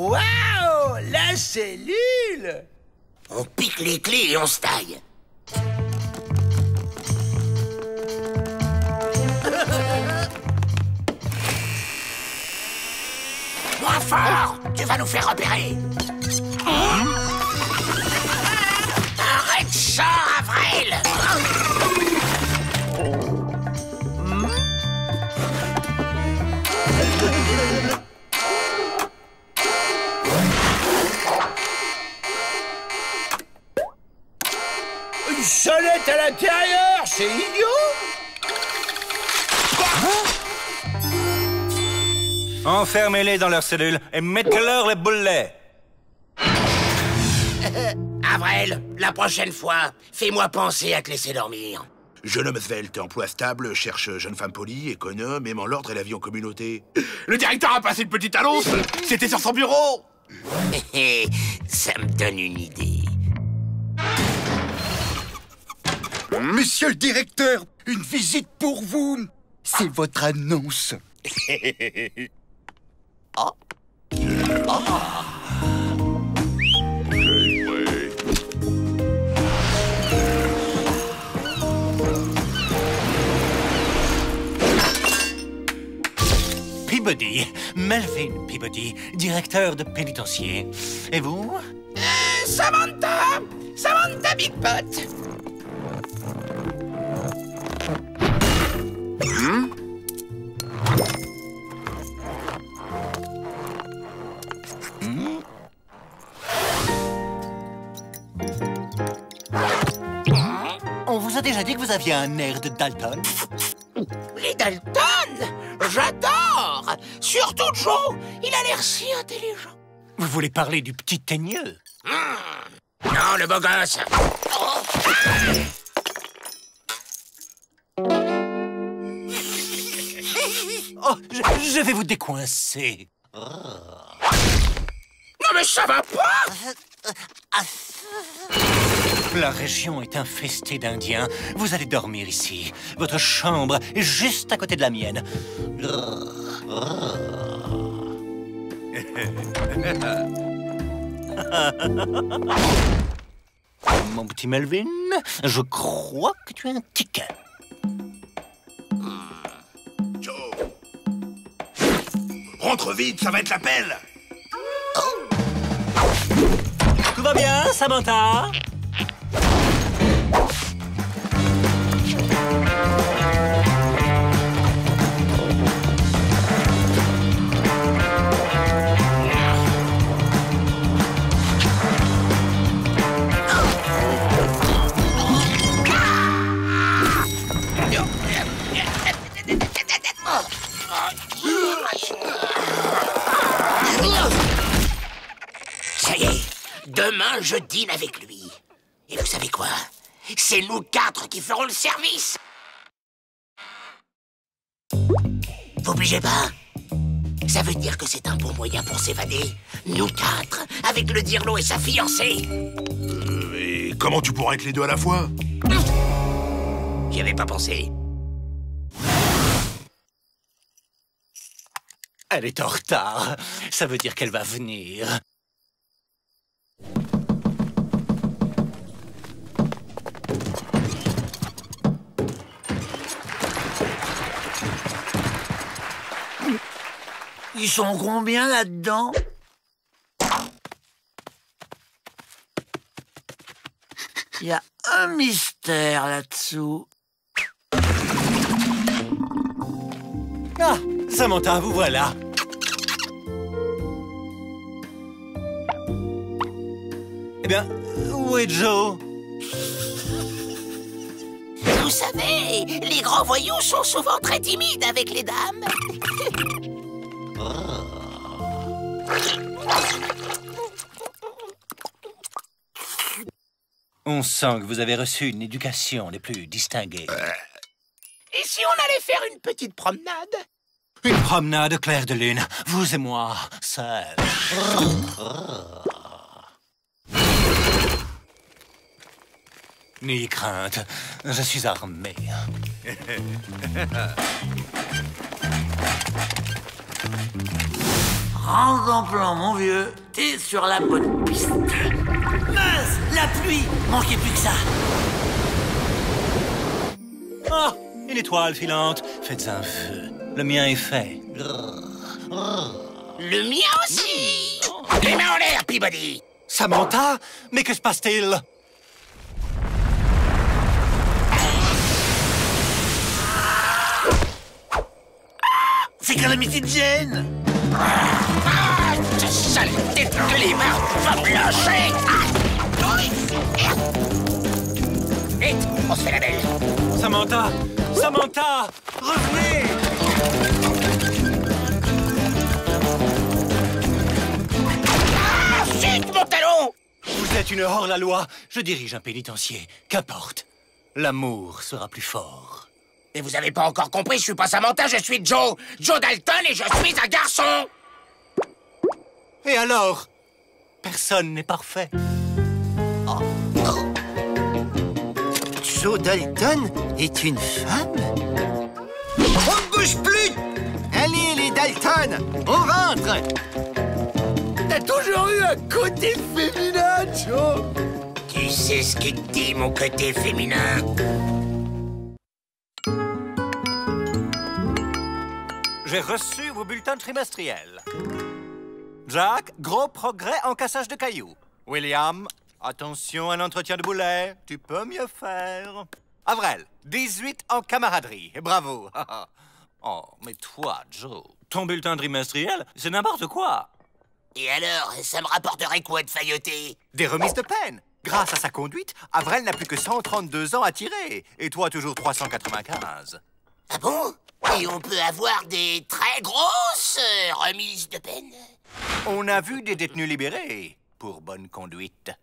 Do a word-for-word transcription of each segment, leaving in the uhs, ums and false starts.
Waouh! La cellule! On pique les clés et on se taille. Moins fort! Tu vas nous faire repérer! Hein? Arrête ça, Avril! Une sonnette à l'intérieur, c'est idiot! Enfermez-les dans leur cellule et mettez-leur les boulets. Avril, la prochaine fois, fais-moi penser à te laisser dormir. Jeune homme svelte, emploi stable, cherche jeune femme polie, économe, aimant l'ordre et la vie en communauté. Le directeur a passé une petite annonce. C'était sur son bureau. Ça me donne une idée. Monsieur le directeur, une visite pour vous. C'est votre annonce. Oh. Oh. Peabody, Melvin Peabody, directeur de pénitencier. Et vous? Euh, Samantha! Samantha Big Pot! Hmm? Hmm? On vous a déjà dit que vous aviez un air de Dalton? Les Dalton? J'adore! Surtout Joe! Il a l'air si intelligent. Vous voulez parler du petit teigneux? Mmh. Non, le beau gosse! Oh. Oh, je, je vais vous décoincer. Oh. Non mais ça va pas! La région est infestée d'Indiens. Vous allez dormir ici. Votre chambre est juste à côté de la mienne. Mon petit Melvin, je crois que tu as un ticket. Joe! Rentre vite, ça va être l'appel! Tout va bien, Samantha? Ça y est, demain je dîne avec lui. Et vous savez quoi? C'est nous quatre qui ferons le service. Vous bougez pas? Ça veut dire que c'est un bon moyen pour s'évader. Nous quatre, avec le dirlo et sa fiancée. Euh, et comment tu pourras être les deux à la fois? J'y avais pas pensé. Elle est en retard. Ça veut dire qu'elle va venir. Ils sont combien là-dedans? Il y a un mystère là-dessous. Ah, Samantha, vous voilà. Eh bien, où est Joe? Vous savez, les grands voyous sont souvent très timides avec les dames. On sent que vous avez reçu une éducation des plus distinguées. Et si on allait faire une petite promenade? Une promenade au clair de lune, vous et moi, seuls. N'ayez crainte, je suis armé. Prends ton plan, mon vieux. T'es sur la bonne piste. Mince, la pluie. Manquait plus que ça. Ah, une étoile filante. Faites un feu. Le mien est fait. Le mien aussi. Les mains en l'air, Peabody. Samantha, mais que se passe-t-il? C'est Calamity Jane. Ah, ce sale tête de libre va me lâcher. Vite, on se fait la belle. Samantha, Samantha, revenez! Ah, chut, mon talon! Vous êtes une hors-la-loi. Je dirige un pénitencier. Qu'importe. L'amour sera plus fort. Mais vous avez pas encore compris, je suis pas Samantha, je suis Joe. Joe Dalton et je suis un garçon. Et alors? Personne n'est parfait. Oh, oh. Joe Dalton est une femme? On ne bouge plus! Allez, les Dalton, on rentre! T'as toujours eu un côté féminin, Joe. Tu sais ce qui te dit, mon côté féminin? J'ai reçu vos bulletins trimestriels. Jack, gros progrès en cassage de cailloux. William, attention à l'entretien de boulet. Tu peux mieux faire. Avril, dix-huit en camaraderie. Bravo. Oh, mais toi, Joe, ton bulletin trimestriel, c'est n'importe quoi. Et alors, ça me rapporterait quoi de failloter? Des remises de peine. Grâce à sa conduite, Avril n'a plus que cent trente-deux ans à tirer. Et toi, toujours trois cent quatre-vingt-quinze. Ah bon? Et on peut avoir des très grosses euh, remises de peine? On a vu des détenus libérés pour bonne conduite.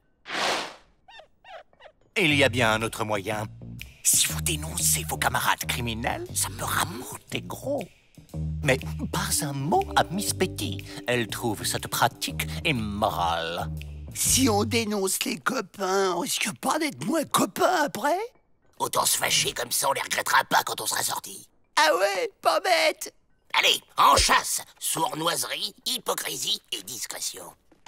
Il y a bien un autre moyen. Si vous dénoncez vos camarades criminels, ça me ramorte gros. Mais pas un mot à Miss Betty. Elle trouve cette pratique immorale. Si on dénonce les copains, on risque pas d'être moins copains après? Autant se fâcher, comme ça on les regrettera pas quand on sera sortis. Ah ouais, pas bête. Allez, en chasse! Sournoiserie, hypocrisie et discrétion.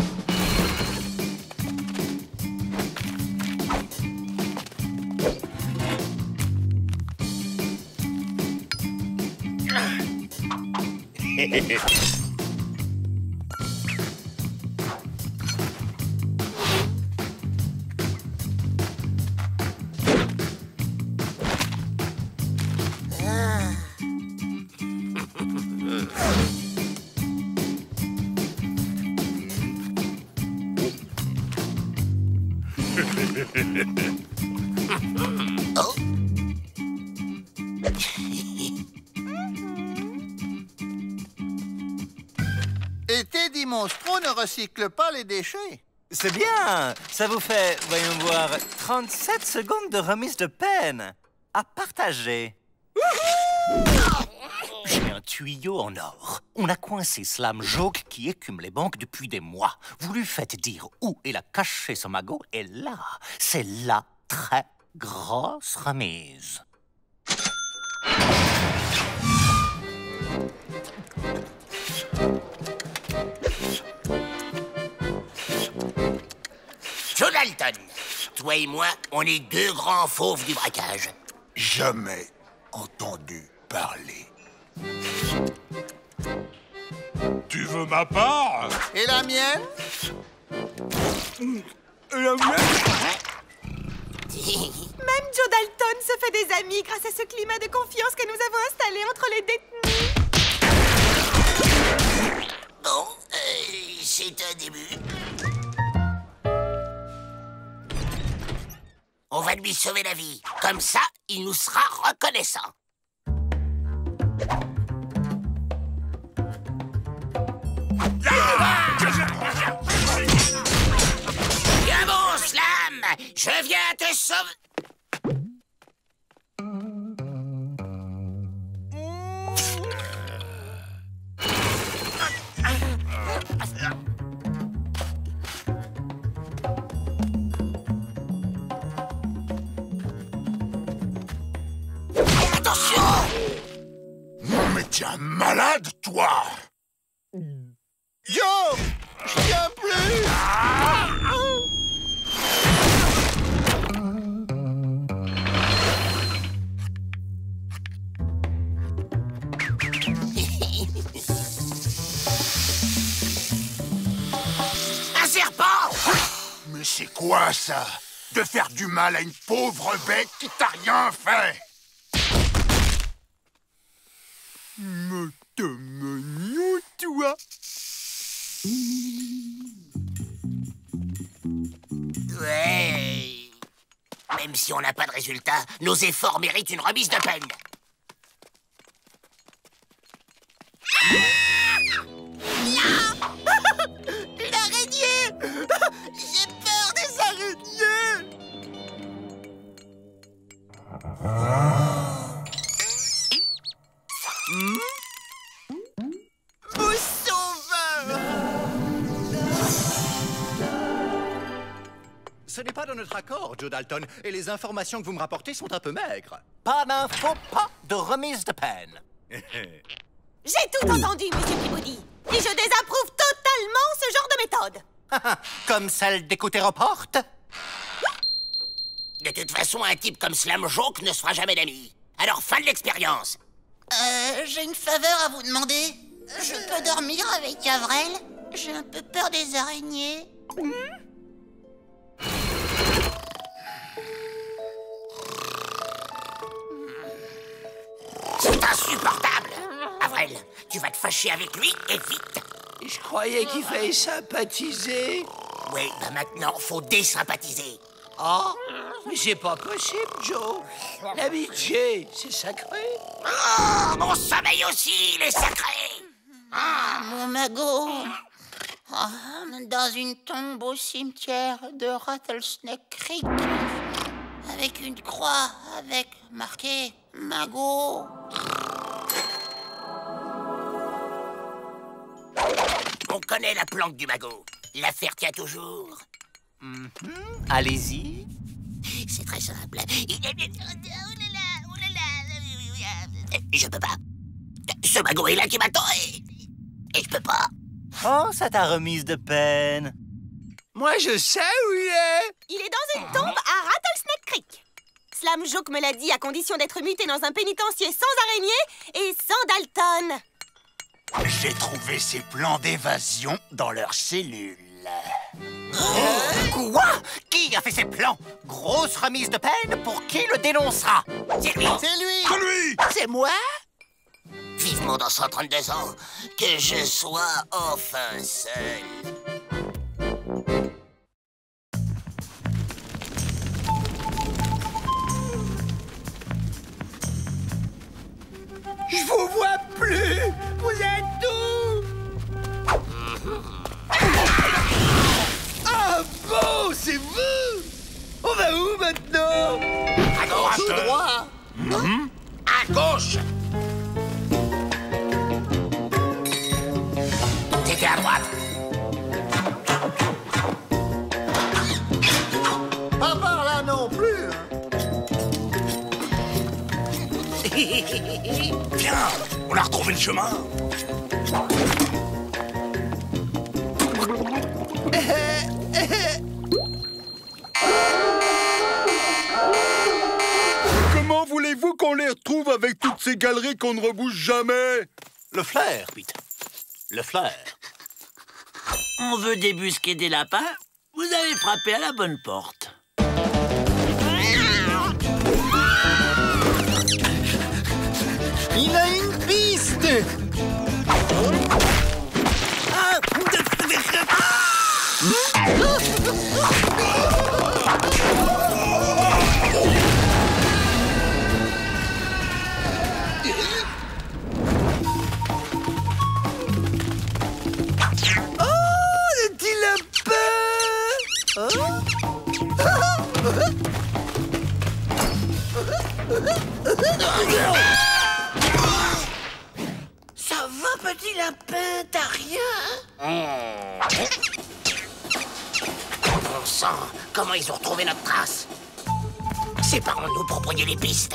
Oh. Et Teddy Monstro ne recycle pas les déchets. C'est bien. Ça vous fait, voyons voir, trente-sept secondes de remise de peine à partager. J'ai un tuyau en or. On a coincé Slam Joke qui écume les banques depuis des mois. Vous lui faites dire où il a caché son magot et là, c'est la très grosse remise. Joe Dalton, toi et moi, on est deux grands fauves du braquage. Jamais entendu parler. Tu veux ma part? Et la mienne? La mienne? Même Joe Dalton se fait des amis grâce à ce climat de confiance que nous avons installé entre les détenus. Bon, euh, c'est un début. On va lui sauver la vie. Comme ça, il nous sera reconnaissant. Viens bon, Slam! Je viens te sauver... Mais t'es un malade, toi! Joe! Je tiens plus! Un serpent! Mais c'est quoi ça? De faire du mal à une pauvre bête qui t'a rien fait? Mais t'es mignon, toi! Ouais. Même si on n'a pas de résultat, nos efforts méritent une remise de peine. Une araignée! J'ai peur des araignées! Hmm? Au sauveur! Ce n'est pas dans notre accord, Joe Dalton, et les informations que vous me rapportez sont un peu maigres. Pas d'info, pas de remise de peine. J'ai tout entendu, Monsieur Peabody. Et je désapprouve totalement ce genre de méthode. Comme celle d'écouter aux portes? De toute façon, un type comme Slam Joke ne se fera jamais d'amis. Alors, fin de l'expérience. Euh, j'ai une faveur à vous demander. Je peux dormir avec Avril? J'ai un peu peur des araignées. C'est insupportable. Avril, tu vas te fâcher avec lui et vite. Je croyais qu'il fallait sympathiser. Oui, bah maintenant, faut désympathiser. Oh, mais c'est pas possible, Joe. L'amitié, c'est sacré. Oh, mon sommeil aussi, il est sacré. Mon magot. Ah, dans une tombe au cimetière de Rattlesnake Creek. Avec une croix, avec marqué magot. On connaît la planque du magot. L'affaire tient toujours. Mm-hmm. Allez-y. C'est très simple. Il est... Oh là là, oh là là. Je peux pas. Ce magot est là qui m'attend et... et je peux pas. Oh, ça t'a remise de peine. Moi, je sais où il est. Il est dans une tombe à Rattlesnake Creek. Slam Joke me l'a dit à condition d'être muté dans un pénitencier sans araignée et sans Dalton. J'ai trouvé ces plans d'évasion dans leurs cellules. Quoi? Qui a fait ces plans? Grosse remise de peine pour qui le dénoncera? C'est lui. C'est lui! C'est lui! C'est moi? Vivement dans cent trente-deux ans, que je sois enfin seul. Je vous vois plus. Vous êtes où? Ah bon, c'est vous? On va où maintenant? À gauche. Tout droit! À gauche. T'étais à droite. Pas par là non plus. Hein. Viens, on a retrouvé le chemin. Comment voulez-vous qu'on les retrouve avec toutes ces galeries qu'on ne rebouche jamais? Le flair, Pete. Le flair. On veut débusquer des lapins? Vous avez frappé à la bonne porte. Il a une piste! Ça va, petit lapin, t'as rien? Bon sang, comment ils ont retrouvé notre trace? Séparons-nous pour brouiller les pistes.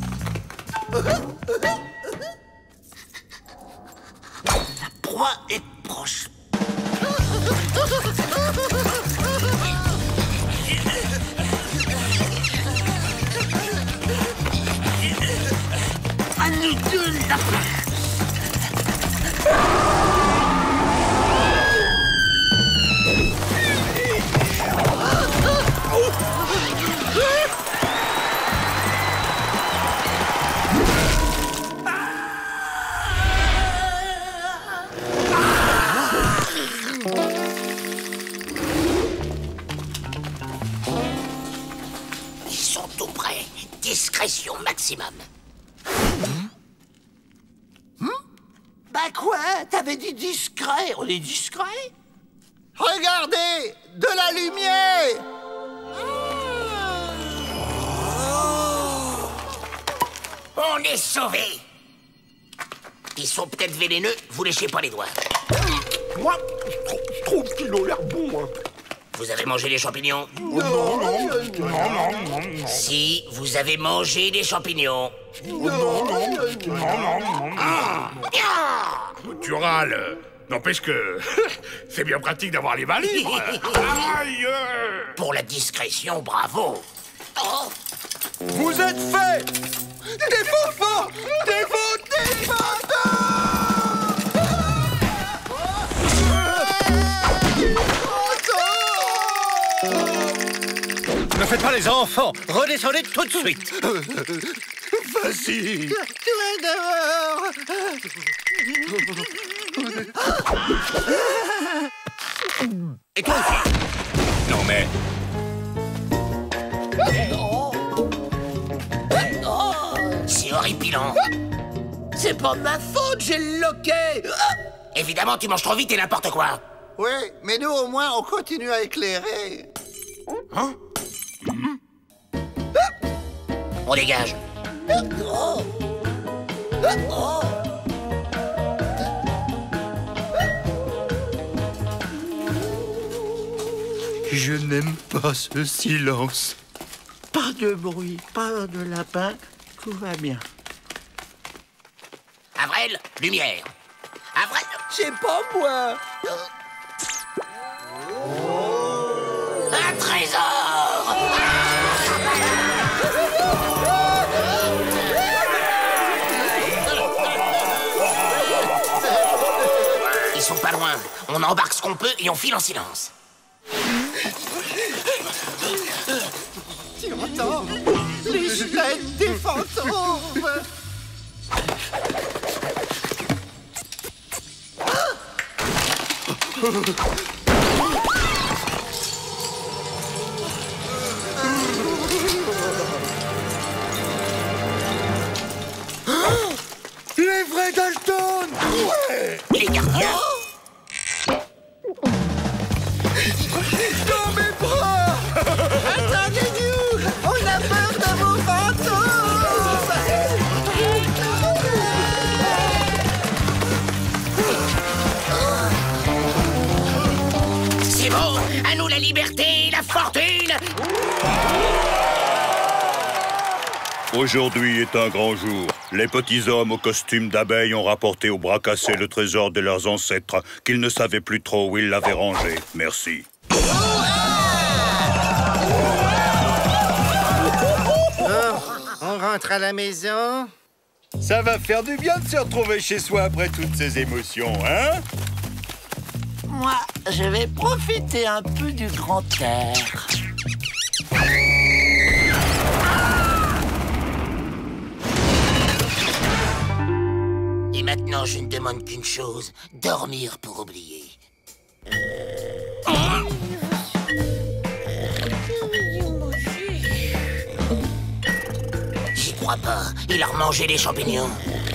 La proie est À nous deux, là. Ils sont tout prêts. Discrétion maximum. Bah quoi? T'avais dit discret. On est discret? Regardez! De la lumière! On est sauvés. Ils sont peut-être vénéneux, vous léchez pas les doigts. Moi, je trouve, je trouve qu'ils ont l'air bons. Hein. Vous avez mangé des champignons? Non, non, non, non, non, non. Si, vous avez mangé des champignons. Non, non, non, non. Tu râles. N'empêche que c'est bien pratique d'avoir les mains libres. Aïe! Pour la discrétion, bravo. Oh. Vous êtes faits! Des faux forts! Des faux, des Ne faites pas les enfants. Redescendez tout de suite. Vas-y! Tu es dehors! Et toi aussi. Non mais... C'est horripilant. C'est pas de ma faute, j'ai le loquet. Évidemment, tu manges trop vite et n'importe quoi. Oui, mais nous au moins on continue à éclairer. Hein? On dégage. Je n'aime pas ce silence. Pas de bruit, pas de lapin, tout va bien. Avril, lumière. Avril. C'est pas moi. Un trésor. Ils sont pas loin. On embarque ce qu'on peut et on file en silence. Tu entends? Les gènes des fantômes! Les vrais Dalton! Ouais! Les gardiens. Dans mes bras! Attendez-nous! On a peur de vos fantômes! C'est bon. À nous la liberté et la fortune. Aujourd'hui est un grand jour. Les petits hommes au costume d'abeilles ont rapporté au bras cassé le trésor de leurs ancêtres qu'ils ne savaient plus trop où ils l'avaient rangé. Merci. Oh, on rentre à la maison. Ça va faire du bien de se retrouver chez soi après toutes ces émotions, hein? Moi, je vais profiter un peu du grand air. Et maintenant, je ne demande qu'une chose, dormir pour oublier. J'y crois pas. Il a remangé les champignons.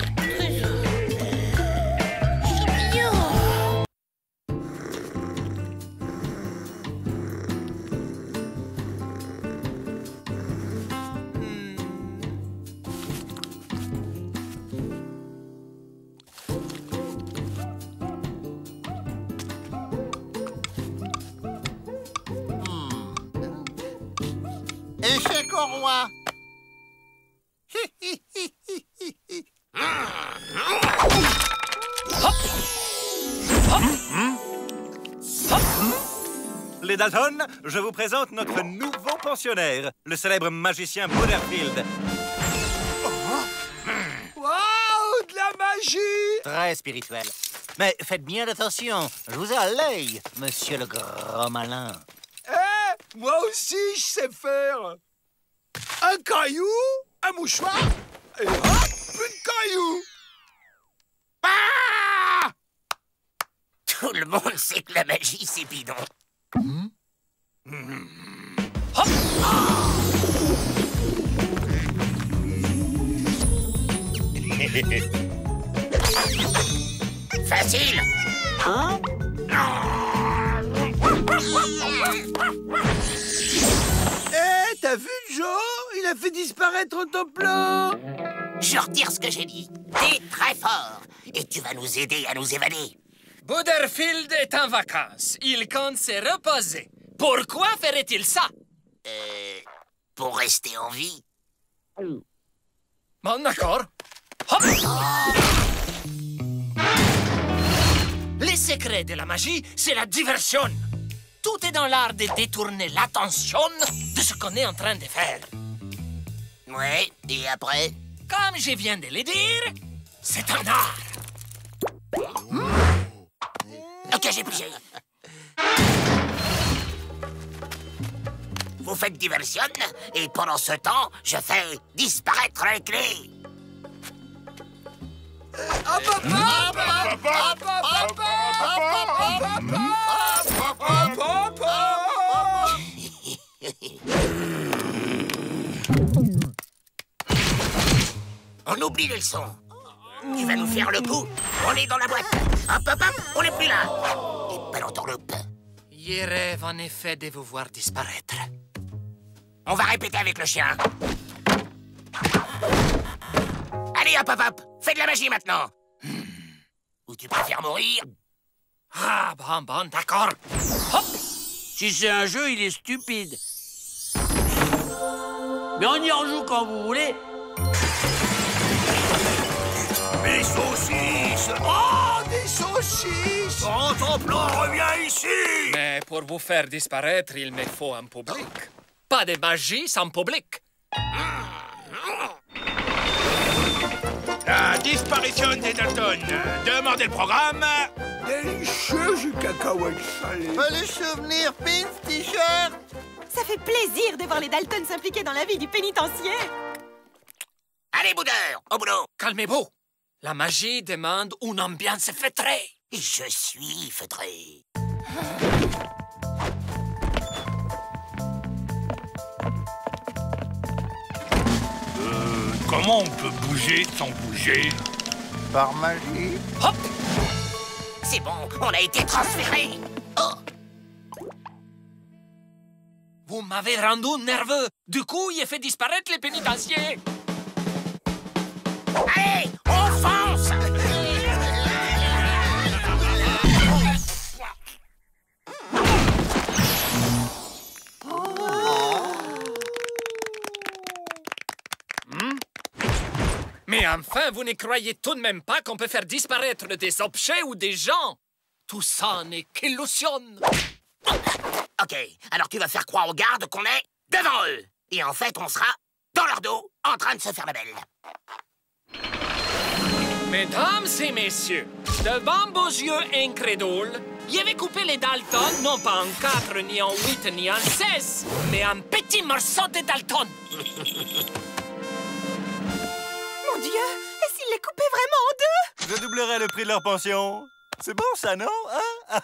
Échec au roi! Les Dalton, je vous présente notre nouveau pensionnaire, le célèbre magicien Butterfield. Wow! Très spirituel. Mais faites bien attention, je vous ai à l'œil, monsieur le grand malin. Eh, moi aussi, je sais faire. Un caillou, un mouchoir, et hop, plus de cailloux. Ah! Tout le monde sait que la magie, c'est bidon. Mmh. Mmh. Hop! Oh! Facile! Hein? Eh, t'as vu Joe? Il a fait disparaître ton plan. Je retire ce que j'ai dit. T'es très fort. Et tu vas nous aider à nous évader. Butterfield est en vacances. Il compte se reposer. Pourquoi ferait-il ça? Euh... Pour rester en vie. Bon, d'accord. Hop! Les secrets de la magie, c'est la diversion. Tout est dans l'art de détourner l'attention de ce qu'on est en train de faire. Ouais, et après? Comme je viens de le dire, c'est un art. Ok, j'ai pigé. Vous faites diversion, et pendant ce temps, je fais disparaître les clés. On oublie les leçons. Tu vas nous faire le coup. On est dans la boîte. Hop, hop, hop, on n'est plus là. Et pas l'entourloupe. Je rêve en effet de vous voir disparaître. On va répéter avec le chien. Allez, hop, hop, hop. Fais de la magie maintenant. Hmm. Ou tu préfères mourir? Ah, bon, bon, d'accord. Hop! Si c'est un jeu, il est stupide. Mais on y rejoue quand vous voulez. Des saucisses! Oh, des saucisses! Oh, ton plan revient ici! Mais pour vous faire disparaître, il me faut un public. Pas de magie sans public. La disparition des Dalton. Demandez le programme. Délicieux, ce cacahuète salé. Pas le souvenir, Pins, t-shirt. Ça fait plaisir de voir les Dalton s'impliquer dans la vie du pénitencier. Allez, boudeur, au boulot. Calmez-vous. La magie demande une ambiance feutrée. Je suis feutré. Euh, comment on peut bouger sans bouger? Par magie. Hop! C'est bon, on a été transféré. Oh! Vous m'avez rendu nerveux. Du coup, il a fait disparaître les pénitenciers. Allez, on fonce! Mais enfin, vous ne croyez tout de même pas qu'on peut faire disparaître des objets ou des gens? Tout ça n'est qu'illusion. Ok, alors tu vas faire croire aux gardes qu'on est devant eux. Et en fait, on sera dans leur dos, en train de se faire la belle. Mesdames et messieurs, devant vos yeux incrédules, il avait coupé les Dalton, non pas en quatre, ni en huit, ni en seize, mais en petits morceaux de Dalton. Mon Dieu, et s'il les coupait vraiment en deux? Je doublerai le prix de leur pension. C'est bon, ça, non? Hein?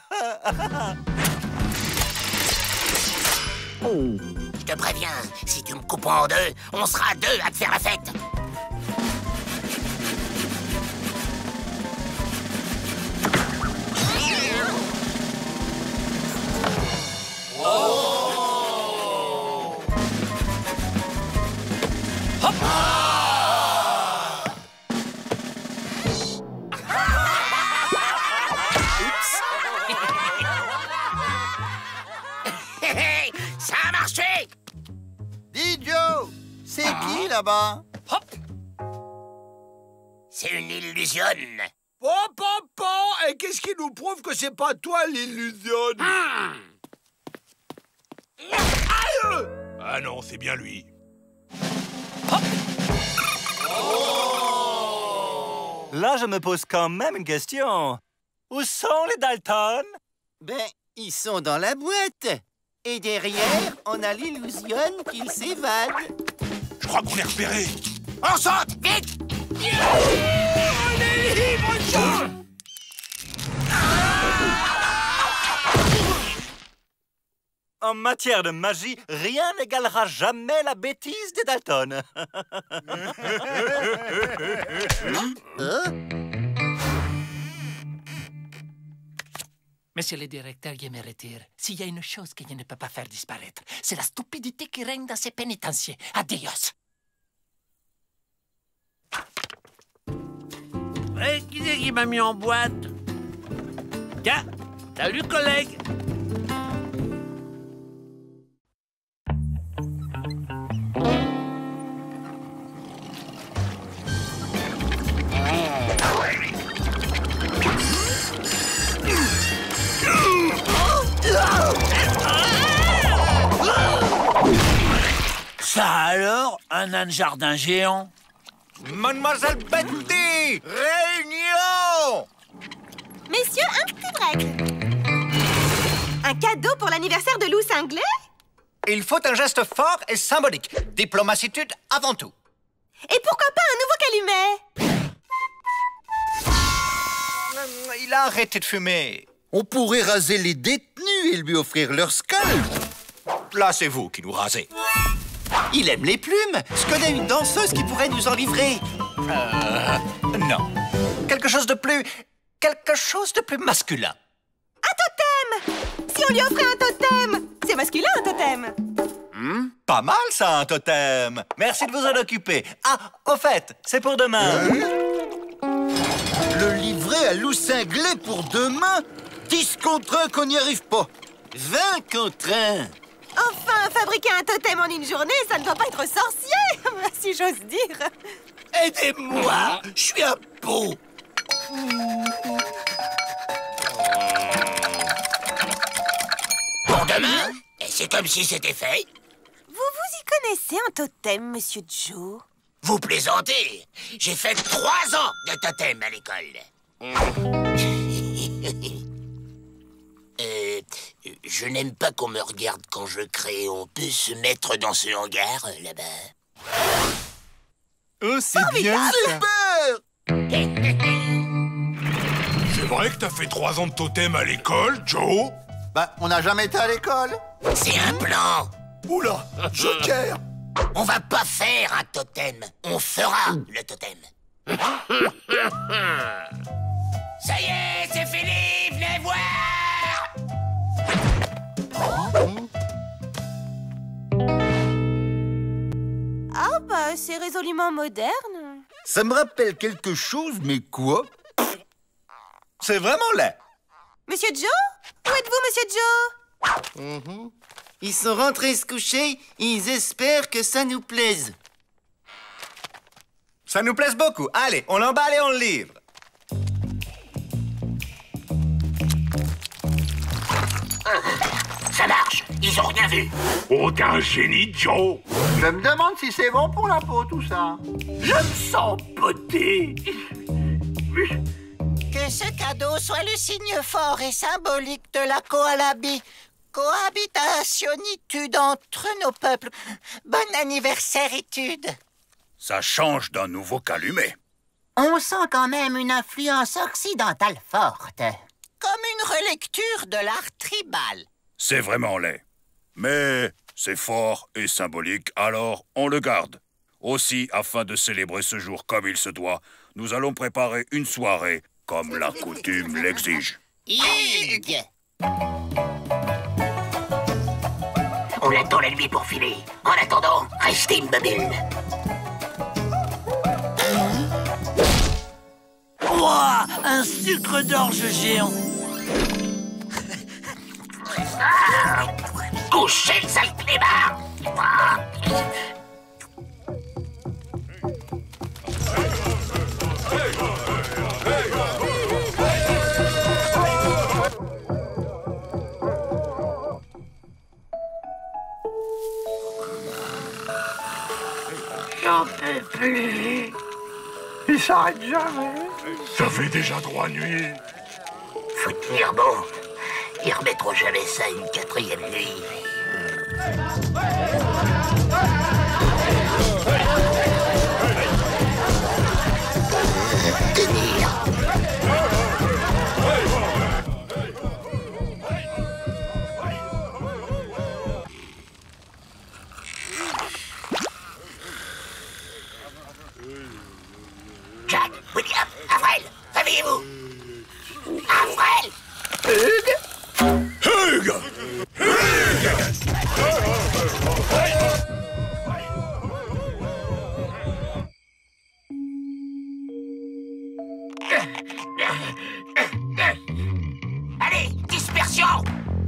Je te préviens, si tu me coupes en deux, on sera deux à te faire la fête. Oh! Hop! Ça a marché! Dis Joe, c'est qui là-bas? Hop! C'est une illusion. Oh, papa! Et qu'est-ce qui nous prouve que c'est pas toi l'illusion? Hmm. Aïe! Ah non, c'est bien lui. Hop! Oh! Là, je me pose quand même une question. Où sont les Dalton? Ben, ils sont dans la boîte. Et derrière, on a l'illusion qu'ils s'évadent. Je crois qu'on est repéré. On saute, vite! On est libre, Joe! En matière de magie, rien n'égalera jamais la bêtise des Dalton. Monsieur le directeur, je me retire. S'il y a une chose que je ne peux pas faire disparaître, c'est la stupidité qui règne dans ces pénitenciers. Adios. Hey, qui c'est qui m'a mis en boîte? Tiens, salut collègue. Ça alors, un âne jardin géant? Mademoiselle Betty! Réunion! Messieurs, un petit break. Un cadeau pour l'anniversaire de Lou Cinglé? Il faut un geste fort et symbolique. Diplomacitude avant tout. Et pourquoi pas un nouveau calumet? Il a arrêté de fumer. On pourrait raser les détenus et lui offrir leur scalp. Là, c'est vous qui nous rasez. Il aime les plumes. Je connais une danseuse qui pourrait nous en livrer. Euh... Non. Quelque chose de plus... Quelque chose de plus masculin. Un totem! Si on lui offrait un totem! C'est masculin, un totem! Hmm? Pas mal, ça, un totem. Merci de vous en occuper. Ah, au fait, c'est pour demain. Le livret à Lou Cinglé pour demain? dix contre un qu'on n'y arrive pas. vingt contre un. Enfin, fabriquer un totem en une journée, ça ne doit pas être sorcier, si j'ose dire. Aidez-moi, je suis un pot. Pour demain? Et c'est comme si c'était fait. Vous vous y connaissez en totem, Monsieur Joe? Vous plaisantez. J'ai fait trois ans de totem à l'école. euh, je n'aime pas qu'on me regarde quand je crée. On peut se mettre dans ce hangar, euh, là-bas. Oh, c'est bien ça. C'est vrai que t'as fait trois ans de totem à l'école, Joe? Bah, on n'a jamais été à l'école. C'est un plan. Oula, Joker! On va pas faire un totem, on fera le totem. Ça y est, c'est fini, venez voir! Ah bah, c'est résolument moderne. Ça me rappelle quelque chose, mais quoi? C'est vraiment laid. Monsieur Joe? Où êtes-vous, Monsieur Joe? Mm-hmm. Ils sont rentrés se coucher, ils espèrent que ça nous plaise. Ça nous plaise beaucoup. Allez, on l'emballe et on le livre. Ça marche, ils ont rien vu. Oh, t'es un génie, Joe! Je me demande si c'est bon pour la peau, tout ça. Je me sens poté. Que ce cadeau soit le signe fort et symbolique de la coalabi... cohabitationitude entre nos peuples. Bon anniversaire, étude. Ça change d'un nouveau calumet. On sent quand même une influence occidentale forte. Comme une relecture de l'art tribal. C'est vraiment laid. Mais c'est fort et symbolique, alors on le garde. Aussi, afin de célébrer ce jour comme il se doit, nous allons préparer une soirée comme la coutume l'exige. Hugues! On attend la nuit pour filer. En attendant, restez immobile. Ouah, un sucre d'orge géant. Ah, couchez le sale clébard. Ah. J'en peux plus. s'arrête jamais. Ça fait déjà trois nuits. Faut tenir bon. Ils remettront jamais ça une quatrième nuit. Tenir. Jack, William, Avril, réveillez-vous. Avril. Hugues Hugues Allez, dispersion.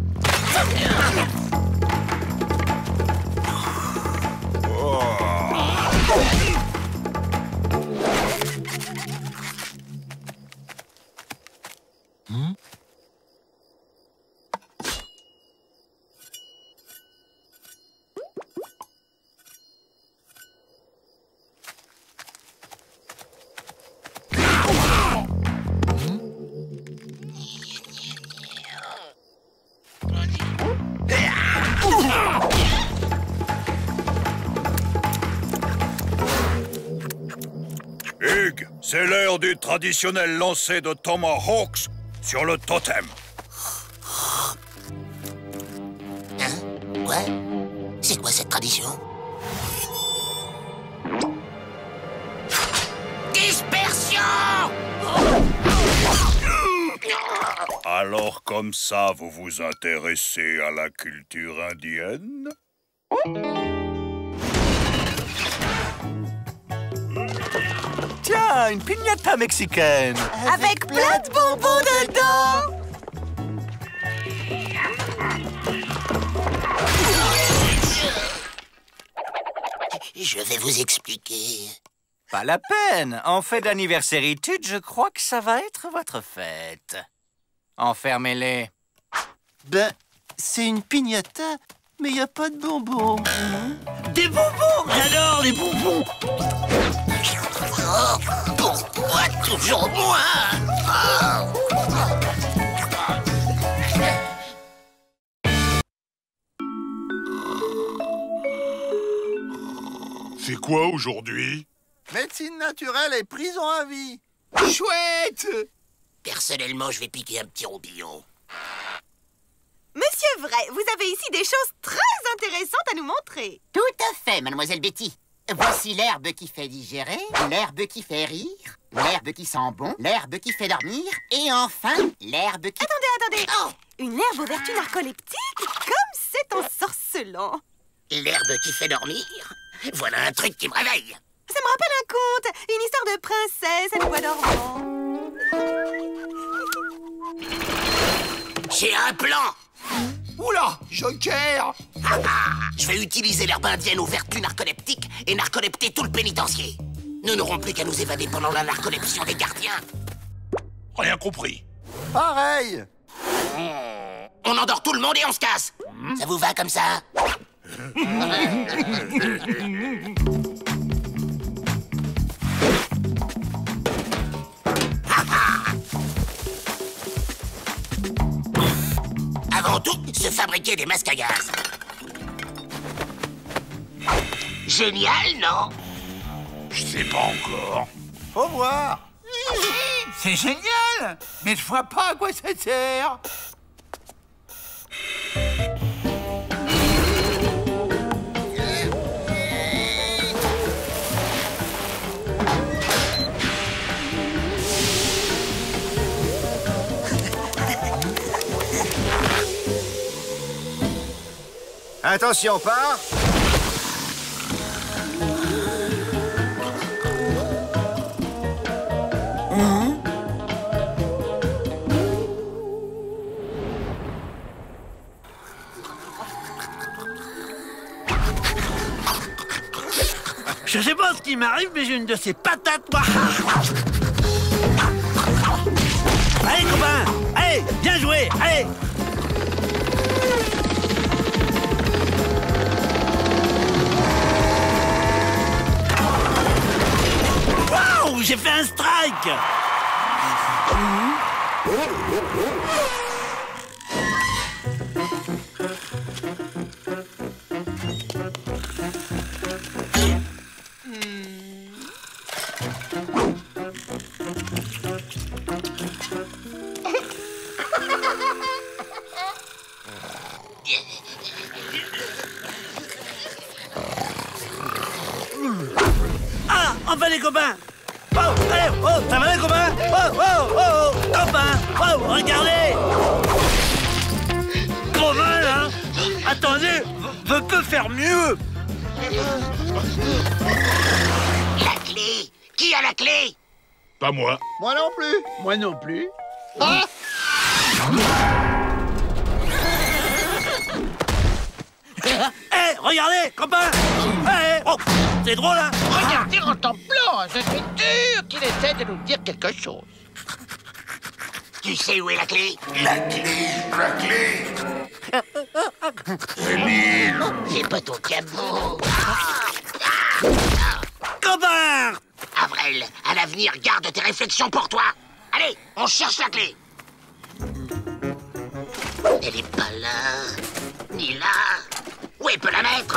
Hmm? Hugues, c'est l'heure du traditionnel lancer de Tomahawks sur le totem. Hein? Quoi? C'est quoi cette tradition? Dispersion! Alors comme ça, vous vous intéressez à la culture indienne? Tiens, une piñata mexicaine. Avec plein de bonbons dedans. Je vais vous expliquer. Pas la peine. En fait d'anniverséritude, je crois que ça va être votre fête. Enfermez-les. Ben, c'est une piñata, mais il n'y a pas de bonbons. Des bonbons! J'adore les bonbons! Oh, pourquoi toujours moi? Oh. C'est quoi aujourd'hui? Médecine naturelle et prison à vie. Chouette! Personnellement, je vais piquer un petit roupillon. Monsieur Vrai, vous avez ici des choses très intéressantes à nous montrer. Tout à fait, mademoiselle Betty. Voici l'herbe qui fait digérer, l'herbe qui fait rire, l'herbe qui sent bon, l'herbe qui fait dormir, et enfin, l'herbe qui... Attendez, attendez. Oh, une herbe aux vertus narcoleptiques? Comme c'est ensorcelant. L'herbe qui fait dormir? Voilà un truc qui me réveille. Ça me rappelle un conte, une histoire de princesse à le bois dormant. J'ai un plan. Oula, Joker! Ah, ah, je vais utiliser l'herbe indienne aux vertus narcoleptiques et narcolepter tout le pénitencier. Nous n'aurons plus qu'à nous évader pendant la narcoleption des gardiens. Rien compris. Pareil. On endort tout le monde et on se casse. Mmh. Ça vous va comme ça? Avant tout, se fabriquer des masques à gaz. Génial, non? Je sais pas encore. Faut voir. C'est génial! Mais je vois pas à quoi ça sert. Attention, part. Mmh. Je sais pas ce qui m'arrive, mais j'ai une de ces patates, moi. Allez, copain! Allez, bien joué! Allez! Waouh! J'ai fait un Mike. Ah, enfin les copains. Oh, allez, oh, ça va les copains? Oh, oh, oh, oh, copains, oh, regardez. Trop mal, hein? Attendez, je peux faire mieux. La clé? Qui a la clé? Pas moi. Moi non plus. Moi non plus. Ah! Hé, regardez, copains. Hé, oh, c'est drôle, hein? Regardez en temps blanc, je suis sûr qu'il essaie de nous dire quelque chose. Tu sais où est la clé? La clé, la clé. C'est pas ton cabot. Copains! Avril, à l'avenir, garde tes réflexions pour toi. Allez, on cherche la clé. Elle est pas là, ni là. Où elle peut la mettre?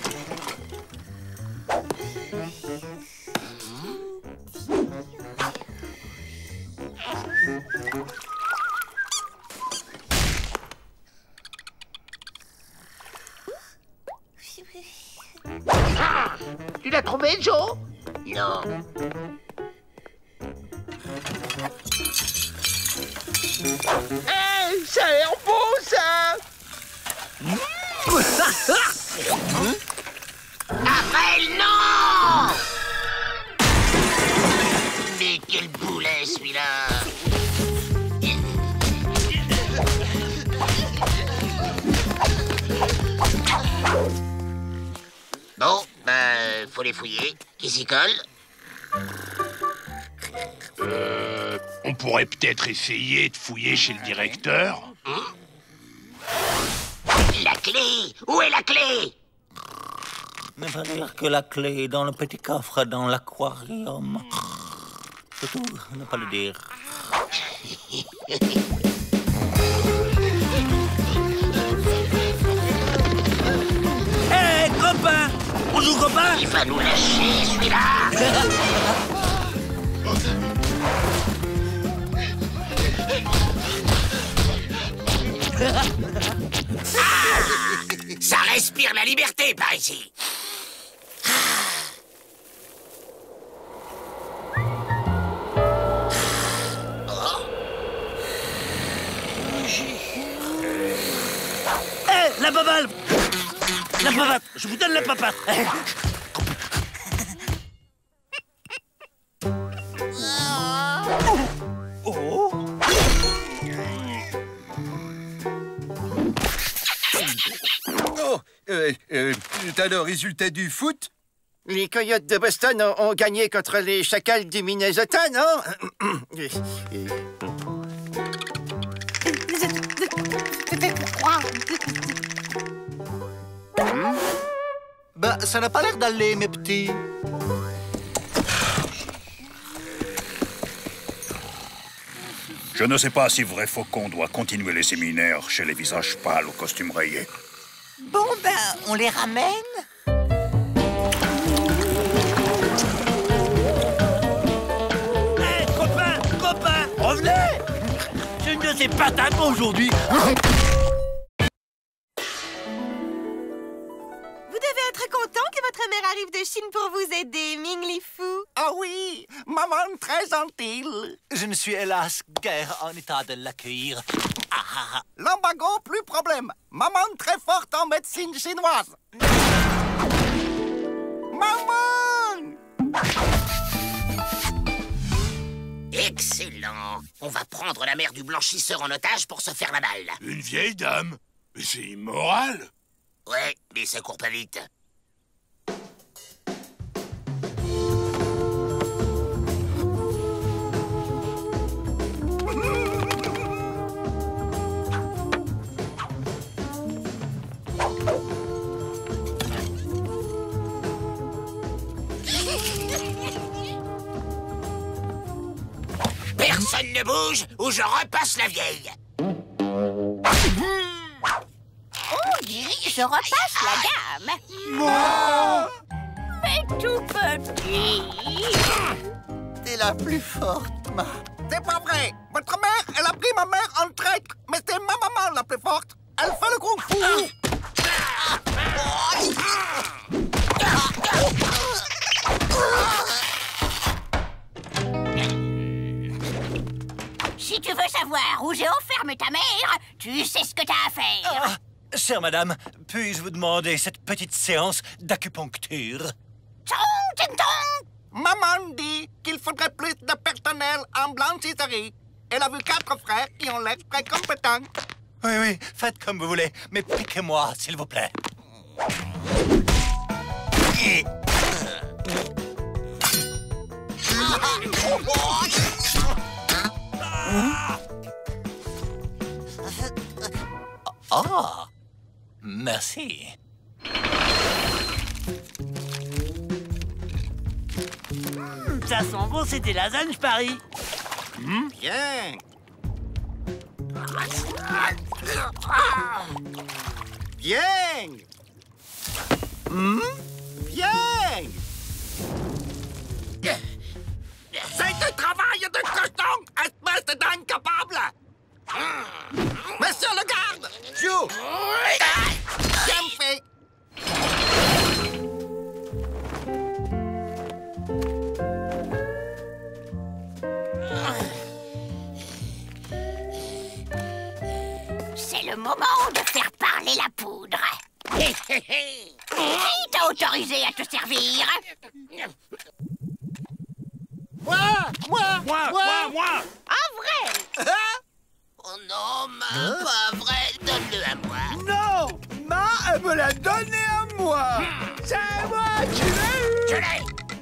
Ah, tu l'as trouvé, Joe? Non. Hey, ça a l'air beau, ça! Avril, non! Mais quel boulet, celui-là! Bon, ben, faut les fouiller. Qui s'y colle? Euh, on pourrait peut-être essayer de fouiller chez le directeur. Hum? La clé! Où est la clé? Ne pas dire que la clé est dans le petit coffre dans l'aquarium. C'est tout, ne pas le dire. Hé, hey, copains! On joue copains? Il va nous lâcher, celui-là! Ah, ça respire la liberté par ici. Hé, hey, la papate! La papate! Je vous donne la papate! Oh! Oh, euh, euh, t'as le résultat du foot? Les Coyotes de Boston ont, ont gagné contre les Chacals du Minnesota, non? Bah, ça n'a pas l'air d'aller, mes petits. Je ne sais pas si Vrai Faucon doit continuer les séminaires chez les visages pâles aux costumes rayés. Bon, ben, on les ramène? Hé, hey, copains, copains, revenez! J'ai une de ces patates aujourd'hui. Vous devez être content que votre mère arrive de Chine pour vous aider, Ming Li Fu. Ah oui, maman très gentille. Je ne suis hélas guère en état de l'accueillir. Ah, ah, ah. L'embargo, plus problème. Maman très forte en médecine chinoise. Maman! Excellent. On va prendre la mère du blanchisseur en otage pour se faire la balle. Une vieille dame? Mais c'est immoral. Ouais, mais ça court pas vite. Personne ne bouge ou je repasse la vieille. Oh, dis, je repasse la gamme. Moi. Mais tout petit. T'es la plus forte, Ma. C'est pas vrai. Votre mère, elle a pris ma mère en traître. Mais c'est ma maman la plus forte. Elle fait le kung fu. Si tu veux savoir où j'ai enfermé ta mère, tu sais ce que t'as à faire. Ah, chère madame, puis-je vous demander cette petite séance d'acupuncture? Tong, ting, tong. Maman dit qu'il faudrait plus de personnel en blanchisserie. Elle a vu quatre frères qui ont l'air très compétents. Oui, oui, faites comme vous voulez, mais piquez-moi, s'il vous plaît. Ah, merci. Mmh, ça sent bon, c'est des lasagnes, je parie. Mmh, bien. Bien. Mmh, bien. C'est du travail de cochon, espèce d'incapable. Monsieur le garde. Joue. Bien fait. C'est le moment de faire parler la poudre. Qui t'a autorisé à te servir? Moi, moi, Moi, moi, moi. En vrai? Oh non, Ma, pas vrai. Donne-le à moi. Non, Ma, elle me l'a donné à moi. C'est moi qui l'ai eu. Je l'ai.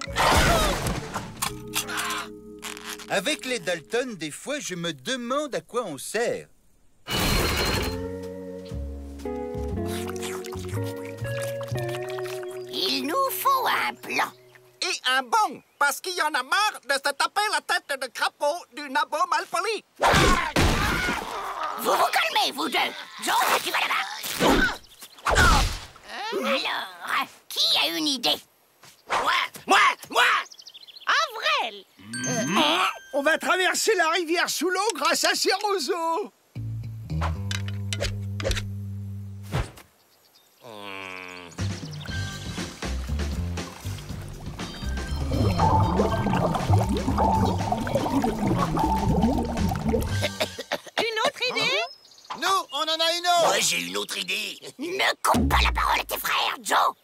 Avec les Dalton, des fois, je me demande à quoi on sert. Il nous faut un plan. Et un bon, parce qu'il y en a marre de se taper la tête de crapaud du nabo malpoli. Vous vous calmez, vous deux. Joe, tu vas là-bas. Alors, qui a une idée? Moi, moi, moi. Avril. On va traverser la rivière sous l'eau grâce à ces roseaux. Une autre idée? Nous, on en a une autre. Moi, j'ai une autre idée. Ne coupe pas la parole à tes frères, Joe.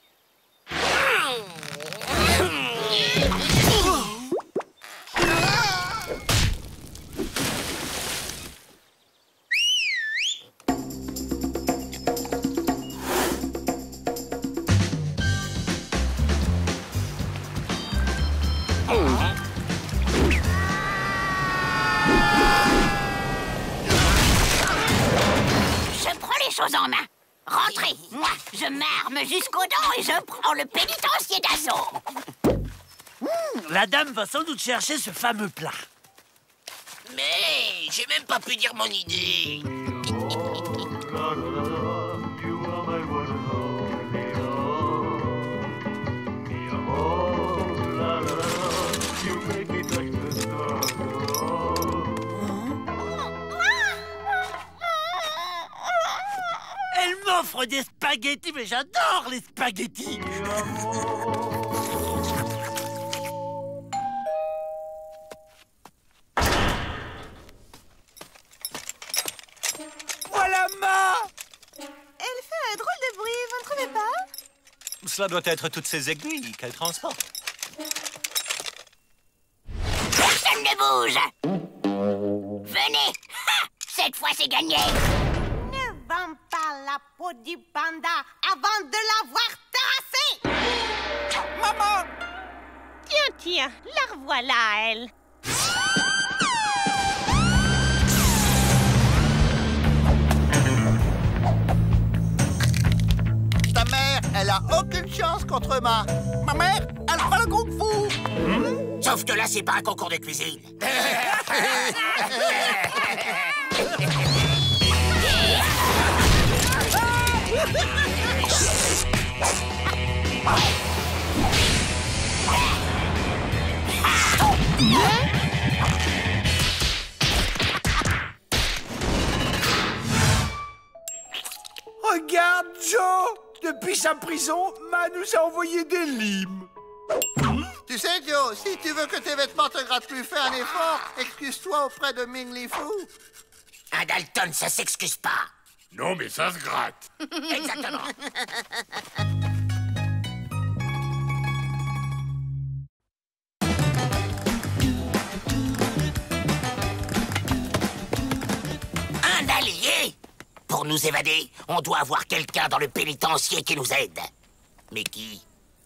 Je prends les choses en main. Rentrez. Moi, je m'arme jusqu'aux dents et je prends le pénitencier d'assaut. Mmh, la dame va sans doute chercher ce fameux plat. Mais j'ai même pas pu dire mon idée. Elle m'offre des spaghettis, mais j'adore les spaghettis. Voilà Ma. Elle fait un drôle de bruit, vous ne trouvez pas? Cela doit être toutes ces aiguilles qu'elle transporte. Personne ne bouge. Venez. Ha! Cette fois, c'est gagné. Ne vends pas la peau du panda avant de l'avoir terrassé. Maman. Tiens, tiens, la revoilà, elle. Ta mère, elle a aucune chance contre Ma. Ma mère, elle fait le kung fu. Sauf que là, c'est pas un concours de cuisine. Regarde, Joe! Depuis sa prison, Ma nous a envoyé des limes. Tu sais, Joe, si tu veux que tes vêtements te grattent plus, fais un effort. Excuse-toi auprès de Ming Li Fu. Un Dalton, ça s'excuse pas. Non, mais ça se gratte. Exactement. Un allié? Pour nous évader, on doit avoir quelqu'un dans le pénitencier qui nous aide. Mais qui?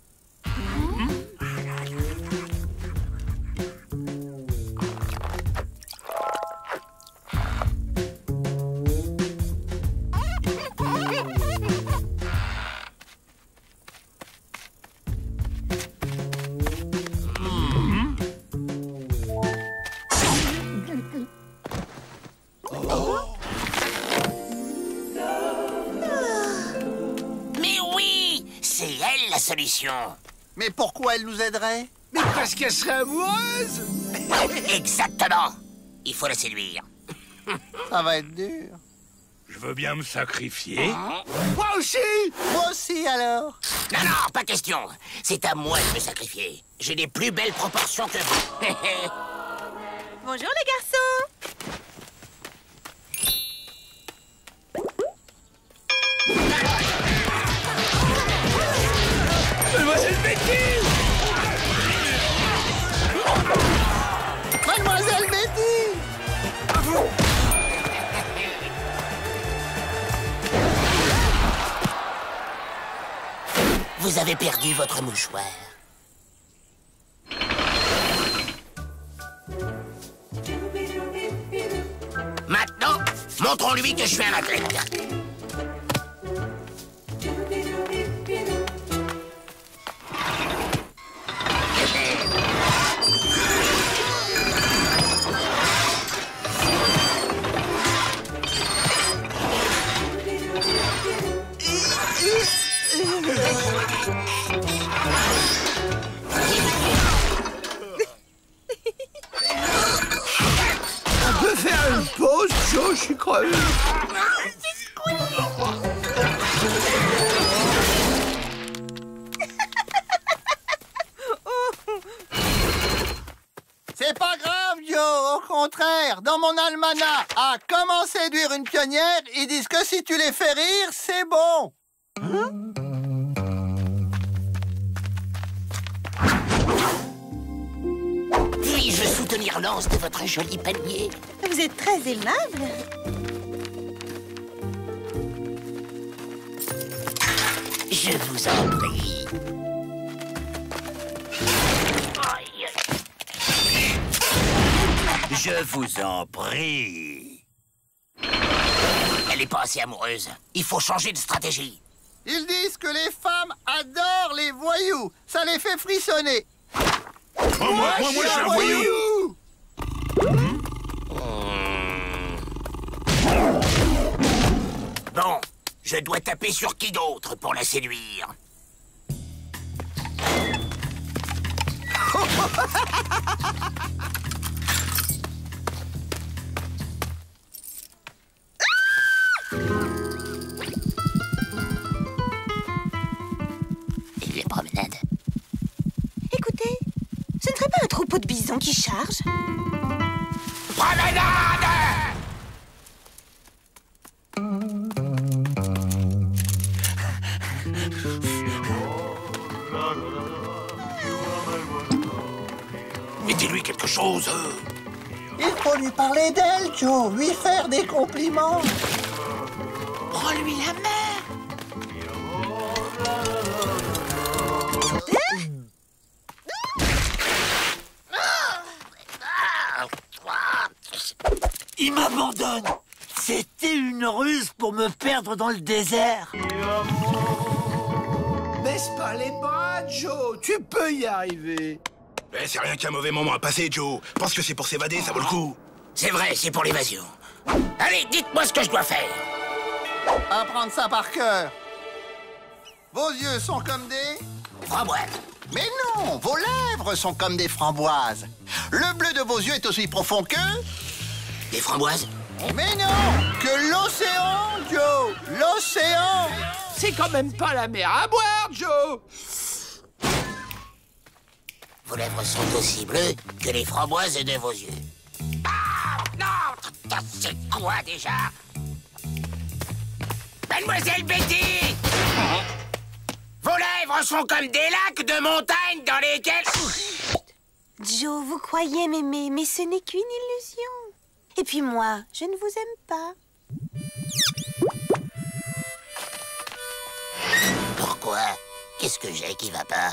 Solution. Mais pourquoi elle nous aiderait? Mais parce qu'elle serait amoureuse. Exactement. Il faut la séduire. Ça va être dur. Je veux bien me sacrifier. Moi aussi. Moi aussi, alors. Non, non, pas question. C'est à moi de me sacrifier. J'ai des plus belles proportions que vous. Bonjour, les garçons. Mademoiselle Betty! Mademoiselle Betty! Vous avez perdu votre mouchoir. Maintenant, montrons-lui que je suis un athlète. On peut faire une pause, Joe, je suis crevé. C'est pas grave, Joe. Au contraire, dans mon almanach à comment séduire une pionnière, ils disent que si tu les fais rire, c'est bon. Hein? Puis-je soutenir l'anse de votre joli panier? Vous êtes très aimable. Je vous en prie. Je vous en prie. Elle est pas assez amoureuse. Il faut changer de stratégie. Ils disent que les femmes adorent les voyous. Ça les fait frissonner. Oh, moi, moi, moi, moi, je suis un voyou. Bon, je dois taper sur qui d'autre pour la séduire? Et les promenades. Écoutez, ce ne serait pas un troupeau de bisons qui charge? Promenade! Mettez-lui quelque chose. Il faut lui parler d'elle, Joe. Lui faire des compliments. Prends-lui la main. Il m'abandonne. C'était une ruse pour me perdre dans le désert. Baisse pas les bras, Joe. Tu peux y arriver. Eh, c'est rien qu'un mauvais moment à passer, Joe. Pense que c'est pour s'évader, ça vaut le coup. C'est vrai, c'est pour l'évasion. Allez, dites-moi ce que je dois faire. Apprendre ça par cœur. Vos yeux sont comme des... framboises. Mais non, vos lèvres sont comme des framboises. Le bleu de vos yeux est aussi profond que... Des framboises? Mais non, que l'océan, Joe. L'océan. C'est quand même pas la mer à boire, Joe. Vos lèvres sont aussi bleues que les framboises de vos yeux. Ah, non, c'est quoi déjà? Mademoiselle Betty! Vos lèvres sont comme des lacs de montagne dans lesquels... Joe, vous croyez m'aimer, mais ce n'est qu'une illusion. Et puis moi, je ne vous aime pas. Pourquoi? Qu'est-ce que j'ai qui va pas?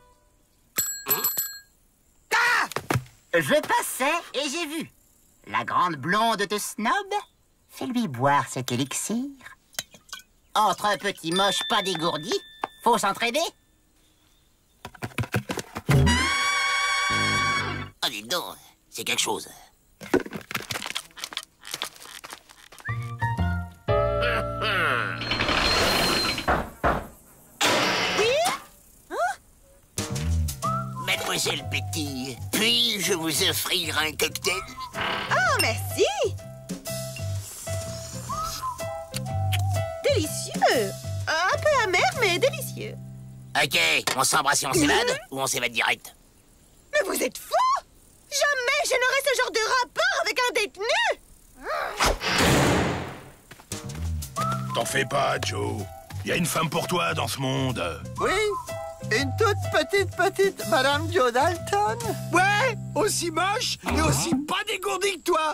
Ah! Je passais et j'ai vu. La grande blonde te snob. Fais-lui boire cet élixir. Entre un petit moche pas dégourdi, faut s'entraider. Ah, dites donc, c'est quelque chose. Mademoiselle Betty, puis-je vous offrir un cocktail? Oh, merci! Délicieux! Un peu amer, mais délicieux. Ok, on s'embrasse et on s'évade, ou on s'évade direct? Mais vous êtes fou! Jamais je n'aurais ce genre de rapport avec un détenu! T'en fais pas, Joe. Il y a une femme pour toi dans ce monde. Oui, une toute petite, petite Madame Joe Dalton. Ouais, aussi moche et aussi pas dégourdi que toi.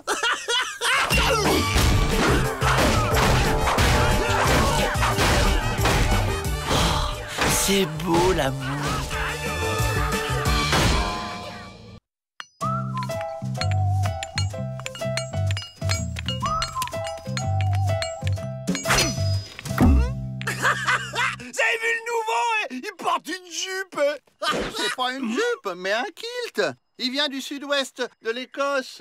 C'est beau, l'amour. Il porte une jupe. C'est pas une jupe, mais un kilt. Il vient du sud-ouest de l'Écosse.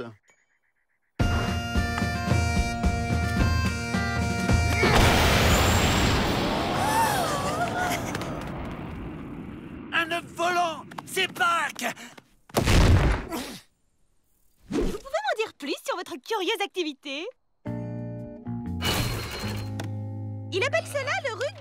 Un œuf volant. C'est Pâques. Vous pouvez m'en dire plus sur votre curieuse activité? Il appelle cela le rugby.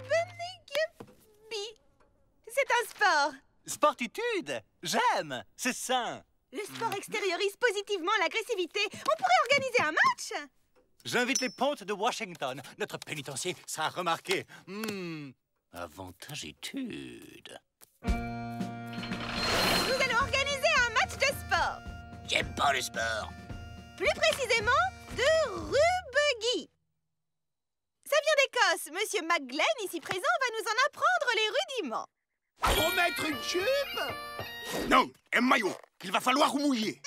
C'est un sport. Sportitude. J'aime. C'est sain. Le sport extériorise positivement l'agressivité. On pourrait organiser un match. J'invite les pontes de Washington. Notre pénitencier sera remarqué. Hmm. Avantage étude. Nous allons organiser un match de sport. J'aime pas le sport. Plus précisément, de rugby. Ça vient d'Écosse. Monsieur McGlenn, ici présent, va nous en apprendre les rudiments. Pour mettre une jupe? Non, un maillot. Il va falloir mouiller.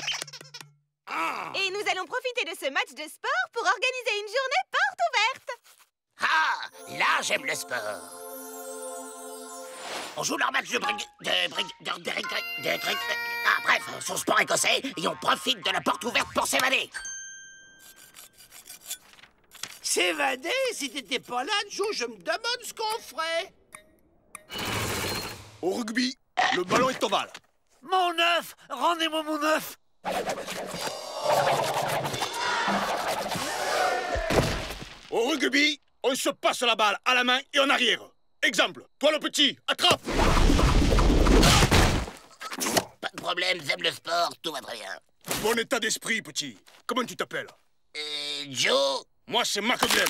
Et nous allons profiter de ce match de sport pour organiser une journée porte ouverte. Ah, là, j'aime le sport. On joue leur match de brig... de brig... de de de de Ah, bref, son sport écossais, et on profite de la porte ouverte pour s'évader. S'évader? Si t'étais pas là, Joe, je me demande ce qu'on ferait. Au rugby, le ballon est ovale. Mon œuf! Rendez-moi mon œuf! Au rugby, on se passe la balle à la main et en arrière. Exemple, toi le petit, attrape! Pas de problème, j'aime le sport, tout va très bien. Bon état d'esprit, petit. Comment tu t'appelles? Euh, Joe? Moi, c'est McGlenn.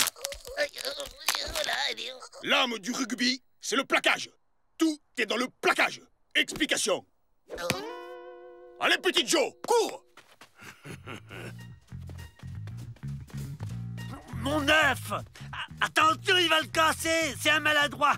L'âme du rugby, c'est le plaquage. Tout est dans le plaquage. Explication. Allez, petit Joe, cours! Mon œuf! Attention, il va le casser! C'est un maladroit!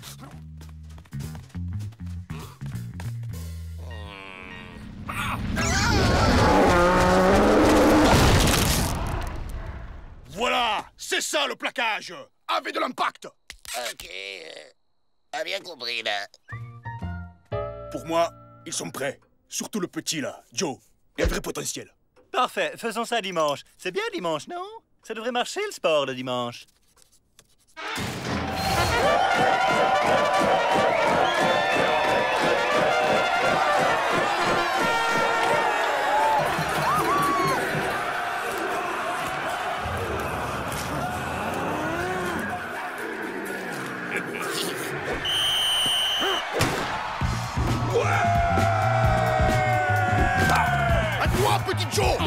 Voilà, c'est ça le plaquage. Avec de l'impact. Ok, euh, a bien compris, là. Pour moi, ils sont prêts. Surtout le petit, là, Joe. Il a un vrai potentiel. Parfait, faisons ça dimanche. C'est bien dimanche, non? Ça devrait marcher, le sport, le dimanche. À toi, petit Joe!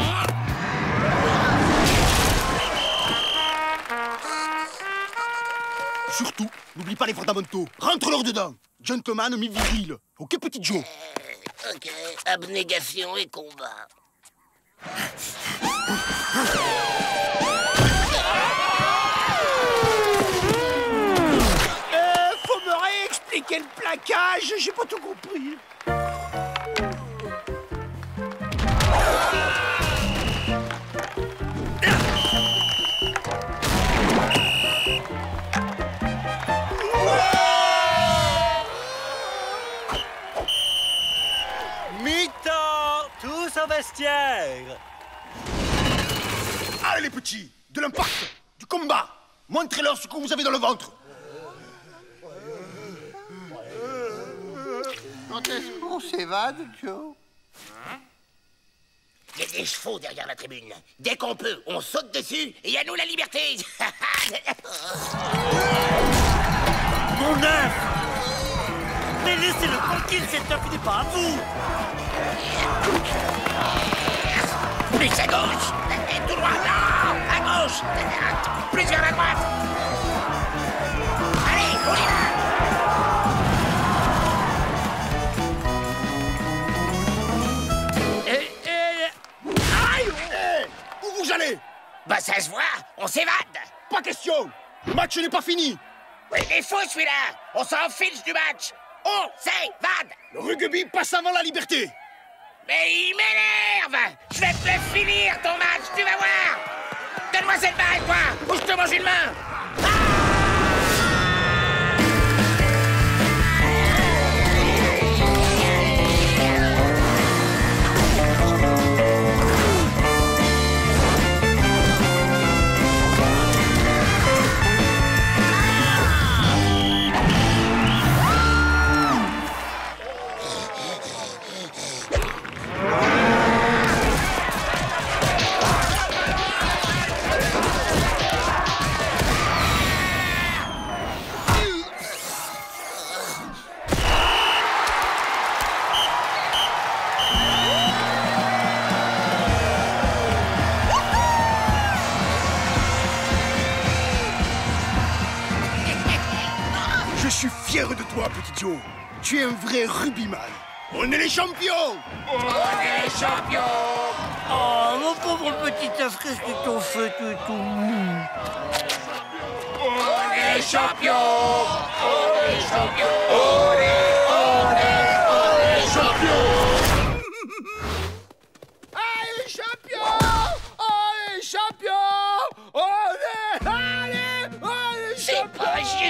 Surtout, n'oublie pas les fondamentaux. Rentre-leur dedans. Gentleman mi-viril. Ok, petit Joe? Euh, ok, abnégation et combat. Euh, faut me réexpliquer le plaquage, j'ai pas tout compris. Mi-temps, tous au vestiaire. Allez les petits, de l'impact, du combat. Montrez-leur ce que vous avez dans le ventre. Quand est-ce qu'on s'évade, Joe? Il y a des chevaux derrière la tribune. Dès qu'on peut, on saute dessus et à nous la liberté. Mon œuf! Mais laissez-le tranquille, cet œuf n'est pas à vous! Plus à gauche. Tout droit, non. À gauche. Plus vers la droite. Allez, on y va. Et, et... Aïe! Hey, où vous allez? Bah ça se voit, on s'évade. Pas question. Le match n'est pas fini. Oui, il est fou celui-là. On s'en fiche du match. On s'évade. Le rugby passe avant la liberté. Mais il m'énerve. Je vais te le finir ton match, tu vas voir. Donne-moi cette balle, toi, ou je te mange une main. Je suis fier de toi, petit Joe. Tu es un vrai rugbyman. On est les champions. On est les champions. Oh, mon pauvre petit œuf, qu'est-ce qu'ils t'ont fait, tu es tout mou. On est les champions. On est les champions. On est, on est, on est les champions. Allez, champions. Allez, champions. On est, allez, allez, C'est champions. pas juste.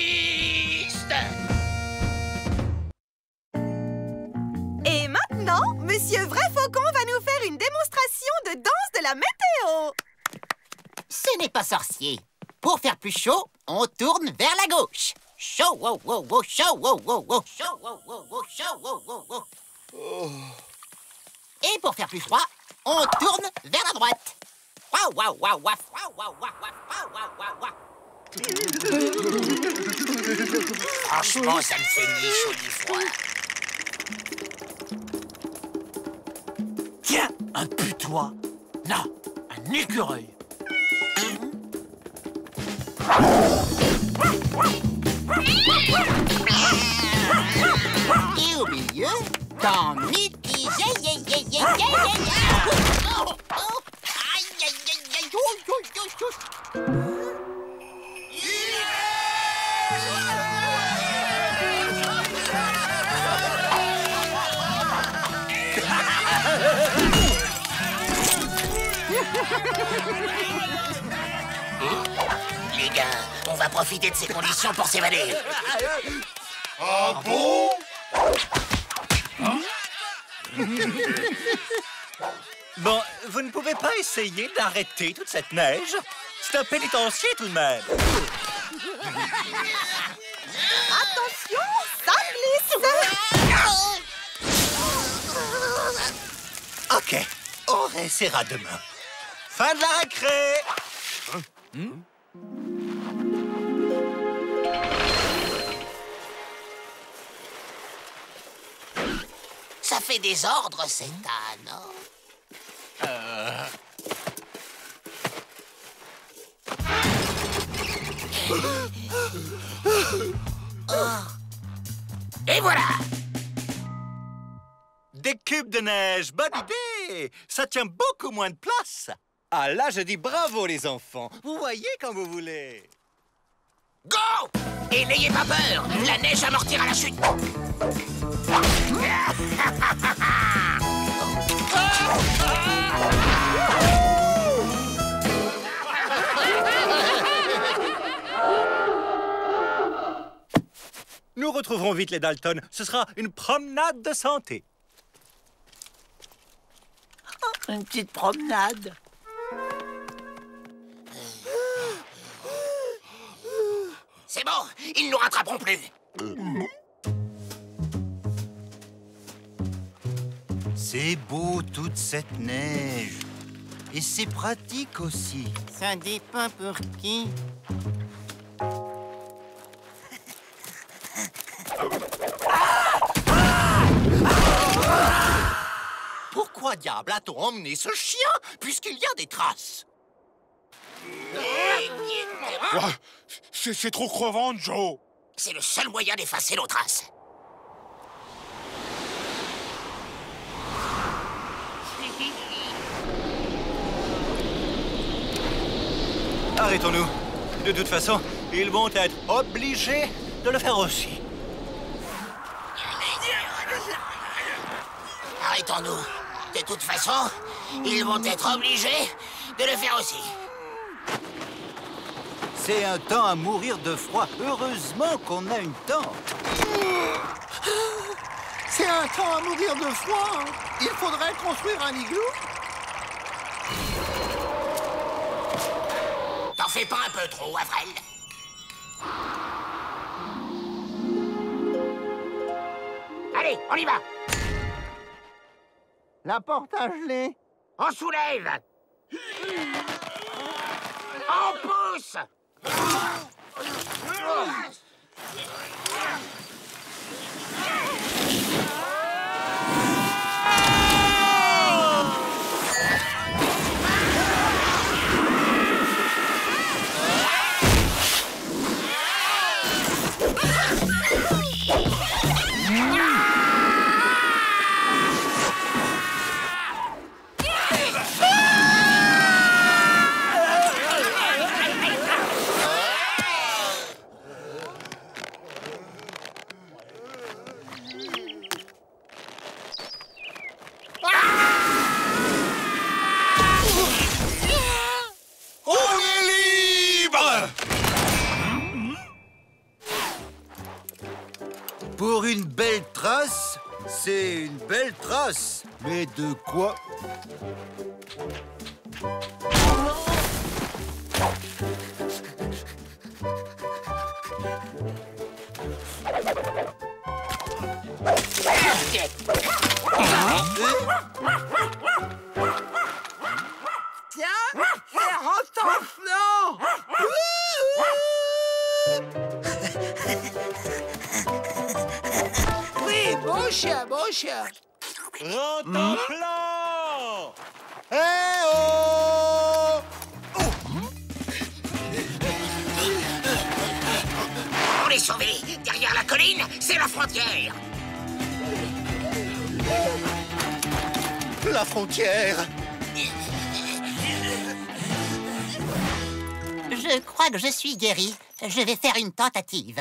Et maintenant, Monsieur Vrai Faucon va nous faire une démonstration de danse de la météo. Ce n'est pas sorcier. Pour faire plus chaud, on tourne vers la gauche. Chaud, wow, wow, wow, chaud, wow, wow, wow, chaud, wow, wow, wow, chaud, wow, wow, wow. Et pour faire plus froid, on tourne vers la droite. Waouh, waouh, waouh, waouh, waouh, waouh, waouh, waouh, waouh, waouh. Franchement, ça me fait ni chaud ni froid. Tiens, un putois. Non, un écureuil. Et au milieu, dans mitigé, yeah, yeah, yeah, yeah, yeah, yeah. Oh, oh, aïe, aïe, aïe, aïe, oh, oh, oh, oh. Les gars, on va profiter de ces conditions pour s'évader. Ah bon? Bon, vous ne pouvez pas essayer d'arrêter toute cette neige? C'est un pénitencier tout de même. Attention, ça glisse. OK, on réessayera demain. Fin de la récré. Hmm? Ça fait des ordres, cet âne. Euh... Oh. Et voilà. Des cubes de neige, bonne idée. Ça tient beaucoup moins de place. Ah là, je dis bravo, les enfants. Vous voyez quand vous voulez. Go! Et n'ayez pas peur, la neige amortira la chute. Nous retrouverons vite les Dalton. Ce sera une promenade de santé. Une petite promenade. C'est bon, ils ne nous rattraperont plus. C'est beau, toute cette neige. Et c'est pratique aussi. Ça dépend pour qui. Pourquoi diable a-t-on emmené ce chien, puisqu'il y a des traces? Oh, c'est trop crevant, Joe. C'est le seul moyen d'effacer nos traces. Arrêtons-nous. De toute façon, ils vont être obligés de le faire aussi. Arrêtons-nous. De toute façon, ils vont être obligés de le faire aussi. C'est un temps à mourir de froid. Heureusement qu'on a une tente. C'est un temps à mourir de froid. Il faudrait construire un igloo. T'en fais pas un peu trop, Avril. Allez, on y va. La porte à geler. On soulève. On pousse. Pour une belle trace, c'est une belle trace. Mais de quoi? Tiens, c'est rentanflant. Oui, bon chien, bon chien. Rentanflant! Eh oh! On est sauvés. Derrière la colline, c'est la frontière. La frontière! Je crois que je suis guéri. Je vais faire une tentative.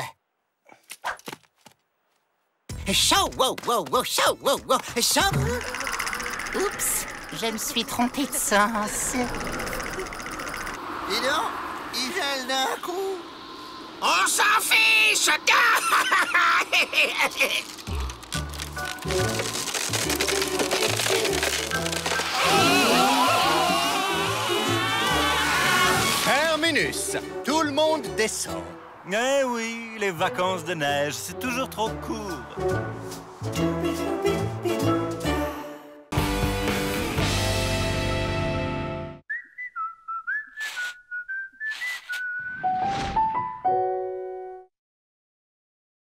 Chaud, wow, wow, wow, chaud, wow, wow, chaud. Oups, je me suis trompé de sens. Dis donc, il gèle d'un coup. On s'en fiche. Terminus. Tout le monde descend. Eh oui, les vacances de neige, c'est toujours trop court.